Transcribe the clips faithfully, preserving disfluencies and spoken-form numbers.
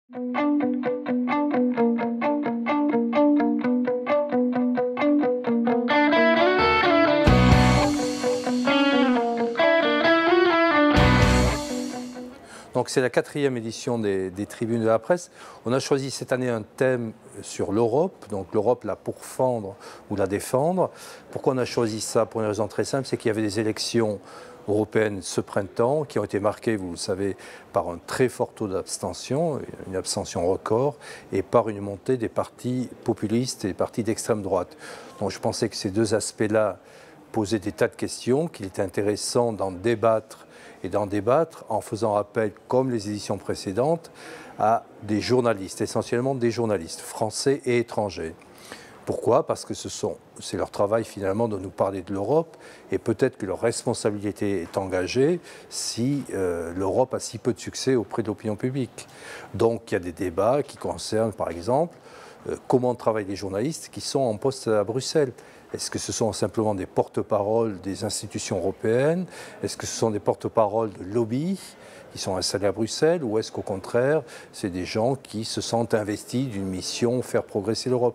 Donc c'est la quatrième édition des, des Tribunes de la presse. On a choisi cette année un thème sur l'Europe, donc l'Europe la pourfendre ou la défendre. Pourquoi on a choisi ça? Pour une raison très simple, c'est qu'il y avait des élections européennes ce printemps qui ont été marquées, vous le savez, par un très fort taux d'abstention, une abstention record, et par une montée des partis populistes et des partis d'extrême droite. Donc je pensais que ces deux aspects-là posaient des tas de questions, qu'il était intéressant d'en débattre et d'en débattre en faisant appel, comme les éditions précédentes, à des journalistes, essentiellement des journalistes français et étrangers. Pourquoi? Parce que ce sont, c'est leur travail finalement de nous parler de l'Europe, et peut-être que leur responsabilité est engagée si euh, l'Europe a si peu de succès auprès de l'opinion publique. Donc il y a des débats qui concernent par exemple euh, comment travaillent les journalistes qui sont en poste à Bruxelles. Est-ce que ce sont simplement des porte-paroles des institutions européennes? Est-ce que ce sont des porte-paroles de lobbies qui sont installés à Bruxelles? Ou est-ce qu'au contraire, c'est des gens qui se sentent investis d'une mission faire progresser l'Europe?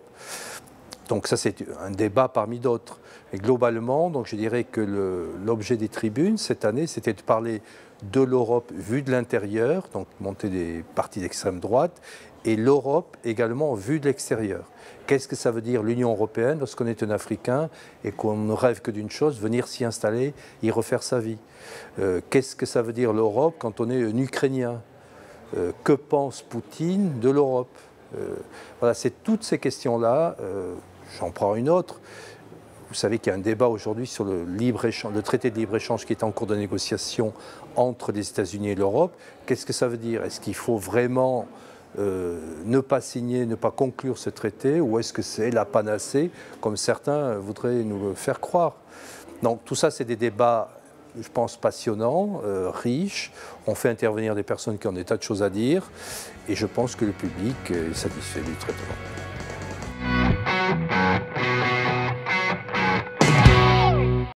Donc ça, c'est un débat parmi d'autres. Et globalement, donc je dirais que l'objet des tribunes cette année, c'était de parler de l'Europe vue de l'intérieur, donc montée des partis d'extrême droite, et l'Europe également vue de l'extérieur. Qu'est-ce que ça veut dire l'Union européenne lorsqu'on est un Africain et qu'on ne rêve que d'une chose, venir s'y installer, y refaire sa vie? euh, Qu'est-ce que ça veut dire l'Europe quand on est un Ukrainien? euh, Que pense Poutine de l'Europe? euh, Voilà, c'est toutes ces questions-là. Euh, J'en prends une autre. Vous savez qu'il y a un débat aujourd'hui sur le, libre-échange, le traité de libre-échange qui est en cours de négociation entre les États-Unis et l'Europe. Qu'est-ce que ça veut dire? Est-ce qu'il faut vraiment euh, ne pas signer, ne pas conclure ce traité, ou est-ce que c'est la panacée, comme certains voudraient nous le faire croire? Donc tout ça, c'est des débats, je pense, passionnants, euh, riches. On fait intervenir des personnes qui ont des tas de choses à dire, et je pense que le public est satisfait du traitement.